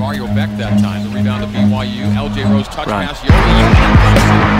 Beck that time. The rebound to BYU. LJ Rose touch pass. Yoeli.